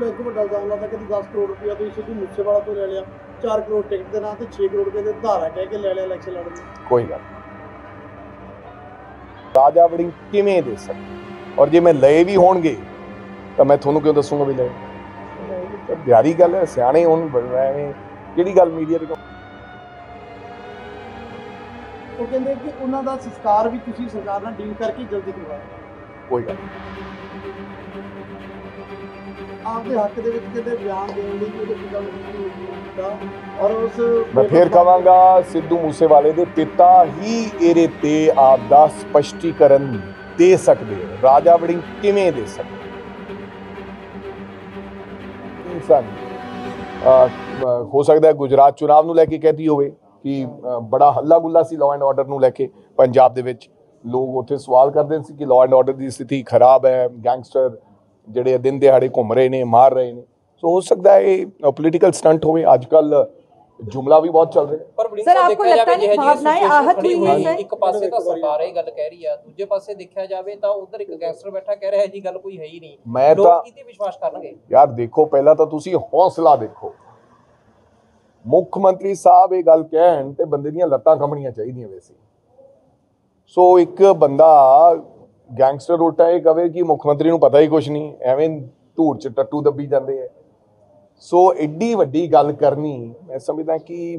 लेके ਵੱਡਾ ਇਲਜ਼ਾਮ ਲਾਤਾ ਕਿ 10 ਕਰੋੜ ਰੁਪਇਆ ਤੁਸੀਂ ਸਿੱਧੂ ਮੂਸੇਵਾਲਾ ਤੋਂ ਲੈ ਲਿਆ 4 ਕਰੋੜ ਟਿਕਟ ਦੇ ਨਾਂ ਤੇ 6 ਕਰੋੜ ਰੁਪਏ ਦੇ ਧਾਰਾ ਕਹਿ ਕੇ ਲੈ ਲਿਆ ਇਲੈਕਸ਼ਨ ਲੜਨ ਨੂੰ। ਕੋਈ ਗੱਲ ਰਾਜਾ ਵੜਿੰਗ ਕਿਵੇਂ ਦੇ ਸਕਦੇ ਔਰ ਜੇ ਮੈਂ ਲਏ ਵੀ ਹੋਣਗੇ ਤਾਂ ਮੈਂ ਤੁਹਾਨੂੰ ਕਿਉਂ ਦੱਸੂਗਾ ਵੀ ਲਏ ਤਾਂ ਬਿਆਰੀ ਗੱਲ ਹੈ ਸਿਆਣੇ ਹੁਣ ਐਵੇਂ ਕਿਹੜੀ ਗੱਲ ਮੀਡੀਆ ਤੇ ਉਹ ਕਹਿੰਦੇ ਕਿ ਉਹਨਾਂ ਦਾ ਸੰਸਕਾਰ ਵੀ ਤੁਸੀਂ ਸਰਕਾਰ ਨਾਲ ਡੀਲ ਕਰਕੇ ਜਲਦੀ ਕਰਵਾਇਆ। ਕੋਈ ਗੱਲ ਆਪਦੇ ਹੱਕ ਦੇ ਵਿੱਚ ਕਿਤੇ ਬਿਆਨ ਦੇਣ ਲਈ ਉਹਦੇ ਪਿਤਾ ਨੂੰ ਕੀਤਾ ਔਰ ਉਸ ਮੈਂ ਫੇਰ ਕਹਾਂਗਾ ਸਿੱਧੂ ਮੂਸੇਵਾਲੇ ਦੇ ਪਿਤਾ ਹੀ ਇਹਦੇ ਤੇ ਆਪ ਦਾ ਸਪਸ਼ਟੀਕਰਨ ਦੇ ਸਕਦੇ ਰਾਜਾ ਵੜਿੰਗ ਕਿਵੇਂ ਦੇ ਸਕਦੇ ਇਨਸਾਨ ਹੋ ਸਕਦਾ ਹੈ ਗੁਜਰਾਤ ਚੁਣਾਵ ਨੂੰ ਲੈ ਕੇ ਕਹਤੀ ਹੋਵੇ ਕਿ ਬੜਾ ਹੱਲਾ ਗੁੱਲਾ ਸੀ ਲਾਅ ਐਂਡ ਆਰਡਰ ਨੂੰ ਲੈ ਕੇ ਪੰਜਾਬ ਦੇ ਵਿੱਚ ਲੋਕ ਉੱਥੇ ਸਵਾਲ ਕਰਦੇ ਸੀ ਕਿ ਲਾਅ ਐਂਡ ਆਰਡਰ ਦੀ ਸਥਿਤੀ ਖਰਾਬ ਹੈ ਗੈਂਗਸਟਰ ਜਿਹੜੇ ਦਿਨ ਦਿਹਾੜੇ ਘੁੰਮ ਰਹੇ ਨੇ ਮਾਰ ਰਹੇ ਨੇ ਸੋ ਹੋ ਸਕਦਾ है पॉलिटिकल स्टंट होवे आजकल जुमला भी बहुत चल रहे हैं पर सर आपको लगता नहीं भावनाएं आहत हुई है एक पासे ਤਾਂ ਸਰਕਾਰ ਇਹ ਗੱਲ ਕਹਿ ਰਹੀ ਆ ਦੂਜੇ ਪਾਸੇ ਦੇਖਿਆ ਜਾਵੇ ਤਾਂ ਉਧਰ ਇੱਕ ਗੈਂਗਸਟਰ ਬੈਠਾ ਕਹਿ ਰਿਹਾ ਜੀ ਗੱਲ ਕੋਈ ਹੈ ਹੀ ਨਹੀਂ ਮੈਂ ਤਾਂ ਲੋਕ ਕਿਤੇ ਵਿਸ਼ਵਾਸ ਕਰਨਗੇ ਯਾਰ ਦੇਖੋ ਪਹਿਲਾਂ ਤਾਂ ਤੁਸੀਂ ਹੌਸਲਾ ਦੇਖੋ ਮੁੱਖ ਮੰਤਰੀ ਸਾਹਿਬ ਇਹ ਗੱਲ ਕਹਿਣ ਤੇ ਬੰਦੇ ਦੀਆਂ ਲੱਤਾਂ ਕੰਬਣੀਆਂ ਚਾਹੀਦੀਆਂ ਵੈਸੇ ਸੋ ਇੱਕ ਬੰਦਾ ਗੈਂਗਸਟਰ ਉਲਟਾ ਇਹ ਕਵੇ ਕਿ ਮੁੱਖ ਮੰਤਰੀ ਨੂੰ ਪਤਾ ਹੀ ਕੁਝ ਨਹੀਂ ਐਵੇਂ ਧੂੜ ਚ ਟੱਟੂ ਦੱਬੀ ਜਾਂਦੇ ਆ ਸੋ ਐਡੀ ਵੱਡੀ ਗੱਲ ਕਰਨੀ ਮੈਂ ਸਮਝਦਾ ਕਿ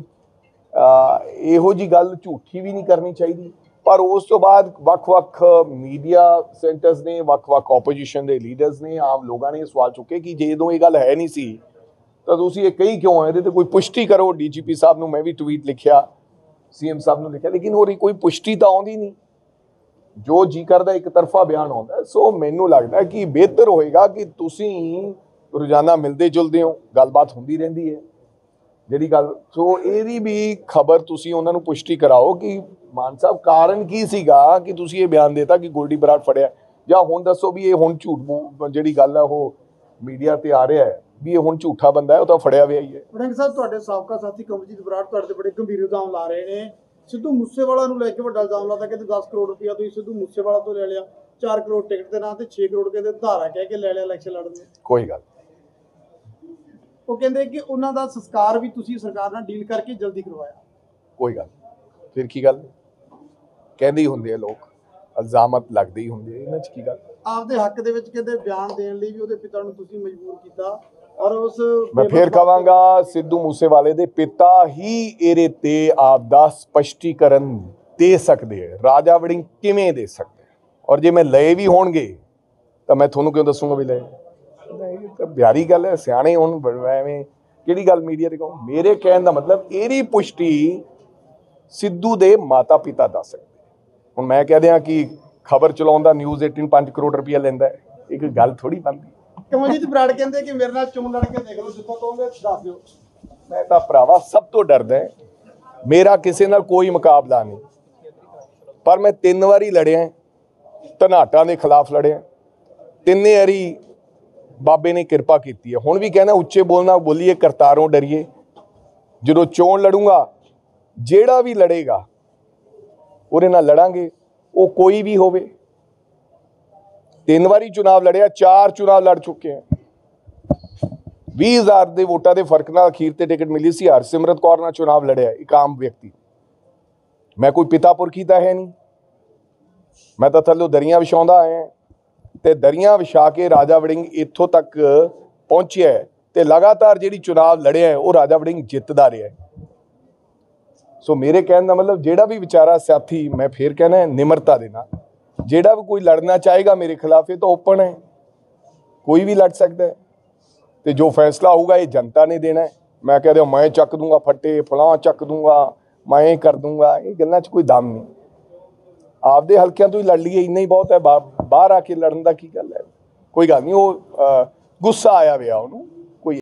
ਇਹੋ ਜੀ ਗੱਲ ਝੂਠੀ ਵੀ ਨਹੀਂ ਕਰਨੀ ਚਾਹੀਦੀ ਪਰ ਉਸ ਤੋਂ ਬਾਅਦ ਵੱਖ-ਵੱਖ ਮੀਡੀਆ ਸੈਂਟਰਸ ਨੇ ਵੱਖ-ਵੱਖ ਆਪੋਜੀਸ਼ਨ ਦੇ ਲੀਡਰਸ ਨੇ ਆਮ ਲੋਕਾਂ ਨੇ ਸਵਾਲ ਚੁੱਕੇ ਕਿ ਜਦੋਂ ਇਹ ਗੱਲ ਹੈ ਨਹੀਂ ਸੀ ਤਾਂ ਤੁਸੀਂ ਇਹ ਕਹੀ ਕਿਉਂ ਹੈ ਇਹਦੇ ਤੇ ਕੋਈ ਪੁਸ਼ਟੀ ਕਰੋ ਡੀਜੀਪੀ ਸਾਹਿਬ ਨੂੰ ਮੈਂ ਵੀ ਟਵੀਟ ਲਿਖਿਆ ਸੀਐਮ ਸਾਹਿਬ ਨੂੰ ਲਿਖਿਆ ਲੇਕਿਨ ਹੋਰ ਕੋਈ ਪੁਸ਼ਟੀ ਤਾਂ ਆਉਂਦੀ ਨਹੀਂ ਜੋ ਜੀ ਕਰਦਾ ਇੱਕ ਤਰਫਾ ਬਿਆਨ ਆਉਂਦਾ ਸੋ ਮੈਨੂੰ ਲੱਗਦਾ ਕਿ ਬਿਹਤਰ ਹੋਏਗਾ ਕਿ ਤੁਸੀਂ ਰੋਜ਼ਾਨਾ ਮਿਲਦੇ ਜੁਲਦੇ ਹੋ ਗੱਲਬਾਤ ਹੁੰਦੀ ਰਹਿੰਦੀ ਹੈ ਜਿਹੜੀ ਗੱਲ ਸੋ ਇਹਦੀ ਵੀ ਖਬਰ ਤੁਸੀਂ ਉਹਨਾਂ ਨੂੰ ਪੁਸ਼ਟੀ ਕਰਾਓ ਕਿ ਮਾਨ ਸਾਹਿਬ ਕਾਰਨ ਕੀ ਸੀਗਾ ਕਿ ਤੁਸੀਂ ਇਹ ਬਿਆਨ ਦੇਤਾ ਕਿ ਗੋਲਡੀ ਬਰਾੜ ਫੜਿਆ ਜਾਂ ਹੁਣ ਦੱਸੋ ਵੀ ਇਹ ਹੁਣ ਝੂਠ ਜਿਹੜੀ ਗੱਲ ਹੈ ਉਹ ਮੀਡੀਆ ਤੇ ਆ ਰਿਹਾ ਹੈ ਵੀ ਇਹ ਹੁਣ ਝੂਠਾ ਬੰਦਾ ਹੈ ਉਹ ਤਾਂ ਫੜਿਆ ਹੋਇਆ ਹੀ ਹੈ। ਵੜਿੰਗ ਸਾਹਿਬ ਤੁਹਾਡੇ ਸਾਬਕਾ ਸਾਥੀ ਕਮਲਜੀਤ ਬਰਾੜ ਤੁਹਾਡੇ ਤੇ ਬੜੇ ਗੰਭੀਰ ਇਲਜ਼ਾਮ ਲਾ ਰਹੇ ਨੇ ਸਿੱਧੂ ਮੂਸੇਵਾਲਾ ਨੂੰ ਲੈ ਕੇ ਵੱਡਾ ਇਲਜ਼ਾਮ ਲਾਤਾ ਕਿ 10 ਕਰੋੜ ਰੁਪਇਆ ਤੁਸੀਂ ਸਿੱਧੂ ਮੂਸੇਵਾਲਾ ਤੋਂ ਲੈ ਲਿਆ 4 ਕਰੋੜ ਟਿਕਟ ਦੇ ਨਾਂ ਤੇ 6 ਕਰੋੜ ਰੁਪਏ ਦੇ ਧਾਰਾ ਕਹਿ ਕੇ ਲੈ ਲਿਆ ਇਲੈਕਸ਼ਨ ਲੜਨ ਨੂੰ। ਕੋਈ ਗੱਲ ਉਹ ਕਹਿੰਦੇ ਕਿ ਉਹਨਾਂ ਦਾ ਸੰਸਕਾਰ ਵੀ ਤੁਸੀਂ ਸਰਕਾਰ ਨਾਲ ਡੀਲ ਕਰਕੇ ਜਲਦੀ ਕਰਵਾਇਆ। ਕੋਈ ਗੱਲ ਫਿਰ ਕੀ ਗੱਲ ਕਹਿੰਦੇ ਹੀ ਹੁੰਦੇ ਆ ਲੋਕ ਇਲਜ਼ਾਮਤ ਲੱਗਦੇ ਹੀ ਹੁੰਦੇ ਇਹਨਾਂ 'ਚ ਕੀ ਗੱਲ ਆਪਦੇ ਹੱਕ ਦੇ ਵਿੱਚ ਕਹਿੰਦੇ ਬਿਆਨ ਦੇਣ ਲਈ ਵੀ ਉਹਦੇ ਪਿਤਾ ਨੂੰ ਤੁਸੀਂ ਮਜਬੂਰ ਕੀਤਾ ਔਰ ਉਸ ਮੈਂ ਫੇਰ ਕਹਾਂਗਾ ਸਿੱਧੂ ਮੂਸੇਵਾਲੇ ਦੇ ਪਿਤਾ ਹੀ ਇਹਦੇ ਤੇ ਆਪ ਦਾ ਸਪਸ਼ਟੀਕਰਨ ਦੇ ਸਕਦੇ ਰਾਜਾ ਵੜਿੰਗ ਕਿਵੇਂ ਦੇ ਸਕਦੇ ਔਰ ਜੇ ਮੈਂ ਲਏ ਵੀ ਹੋਣਗੇ ਤਾਂ ਮੈਂ ਤੁਹਾਨੂੰ ਕਿਉਂ ਦੱਸੂਗਾ ਵੀ ਲਏ ਤਾਂ ਬਿਆਰੀ ਗੱਲ ਹੈ ਸਿਆਣੇ ਹੁਣ ਐਵੇਂ ਕਿਹੜੀ ਗੱਲ ਮੀਡੀਆ ਤੇ ਕਹੋ ਮੇਰੇ ਕਹਿਣ ਦਾ ਮਤਲਬ ਇਹਦੀ ਪੁਸ਼ਟੀ ਸਿੱਧੂ ਦੇ ਮਾਤਾ ਪਿਤਾ ਦੱਸ ਸਕਦੇ ਹੁਣ ਮੈਂ ਕਹਿ ਦਿਆਂ ਕਿ ਖਬਰ ਚਲਾਉਣ ਦਾ ਨਿਊਜ਼ 18 5 ਕਰੋੜ ਰੁਪਇਆ ਲੈਂਦਾ ਹੈ ਇੱਕ ਗੱਲ ਥੋੜੀ ਬਣਦੀ ਕਮਲਜੀਤ ਬਰਾੜ ਕਹਿੰਦੇ ਕਿ ਮੇਰੇ ਨਾਲ ਚੋਣ ਲੜ ਕੇ ਦੇਖ ਲਓ ਜਿੱਥੋਂ ਕਹੋਗੇ ਦੱਸ ਦਿਓ। ਮੈਂ ਤਾਂ ਭਰਾਵਾ ਸਭ ਤੋਂ ਡਰਦਾ ਮੇਰਾ ਕਿਸੇ ਨਾਲ ਕੋਈ ਮੁਕਾਬਲਾ ਨਹੀਂ ਪਰ ਮੈਂ 3 ਵਾਰੀ ਲੜਿਆ ਧਨਾਟਾਂ ਦੇ ਖਿਲਾਫ ਲੜਿਆ 3 ਵਾਰੀ ਬਾਬੇ ਨੇ ਕਿਰਪਾ ਕੀਤੀ ਹੈ ਹੁਣ ਵੀ ਕਹਿੰਦਾ ਉੱਚੇ ਬੋਲਣਾ ਬੋਲੀਏ ਕਰਤਾਰੋਂ ਡਰੀਏ ਜਦੋਂ ਚੋਣ ਲੜੂੰਗਾ ਜਿਹੜਾ ਵੀ ਲੜੇਗਾ ਉਹਦੇ ਨਾਲ ਲੜਾਂਗੇ ਉਹ ਕੋਈ ਵੀ ਹੋਵੇ 3 ਵਾਰੀ ਚੁਣਾਵ ਲੜਿਆ 4 ਚੁਣਾਵ ਲੜ ਚੁੱਕੇ हैं 20,000 ਦੇ ਵੋਟਾਂ ਦੇ ਫਰਕ ਨਾਲ ਅਖੀਰ ਤੇ ਟਿਕਟ ਮਿਲੀ ਸੀ ਹਰਸਿਮਰਤ ਕੌਰ ਨਾਲ ਚੁਣਾਵ ਲੜਿਆ ਇੱਕ ਆਮ ਵਿਅਕਤੀ ਮੈਂ ਕੋਈ ਪਿਤਾ ਪੁਰਖੀ ਤਾਂ ਹੈ ਨਹੀਂ ਮੈਂ ਤਾਂ ਥੱਲੋਂ ਦਰੀਆਂ ਵਿਛਾਉਂਦਾ ਆਇਆ ਤੇ ਦਰੀਆਂ ਵਿਛਾ ਕੇ ਰਾਜਾ ਵੜਿੰਗ ਇੱਥੋਂ ਤੱਕ ਪਹੁੰਚਿਆ ਤੇ ਲਗਾਤਾਰ ਜਿਹੜੀ ਚੁਣਾਵ ਲੜਿਆ ਉਹ ਰਾਜਾ ਵੜਿੰਗ ਜਿੱਤਦਾ ਰਿਹਾ ਸੋ ਮੇਰੇ ਕਹਿਣ ਦਾ ਮਤਲਬ ਜਿਹੜਾ ਵੀ ਵਿਚਾਰਾ ਸਾਥੀ ਮੈਂ ਫੇਰ ਕਹਿਣਾ ਨਿਮਰਤਾ ਦੇ ਨਾਲ ਜਿਹੜਾ ਵੀ ਕੋਈ ਲੜਨਾ ਚਾਹੇਗਾ ਮੇਰੇ ਖਿਲਾਫ ਇਹ ਤਾਂ ਓਪਨ ਹੈ ਕੋਈ ਵੀ ਲੜ ਸਕਦਾ ਹੈ ਤੇ ਜੋ ਫੈਸਲਾ ਹੋਊਗਾ ਇਹ ਜਨਤਾ ਨੇ ਦੇਣਾ ਹੈ ਮੈਂ ਕਹਿ ਦਿਆਂ ਮੈਂ ਚੱਕ ਦੂੰਗਾ ਫੱਟੇ ਫਲਾਂ ਚੱਕ ਦੂੰਗਾ ਮੈਂ ਇਹ ਕਰ ਦੂੰਗਾ ਇਹ ਗੱਲਾਂ 'ਚ ਕੋਈ ਦਮ ਨਹੀਂ ਆਪਦੇ ਹਲਕਿਆਂ ਤੋਂ ਹੀ ਲੜ ਲਈਏ ਇੰਨਾ ਹੀ ਬਹੁਤ ਹੈ ਬਾਹਰ ਆ ਕੇ ਲੜਨ ਦਾ ਕੀ ਗੱਲ ਹੈ ਕੋਈ ਗੱਲ ਨਹੀਂ ਉਹ ਗੁੱਸਾ ਆਇਆ ਹੋਇਆ ਉਹਨੂੰ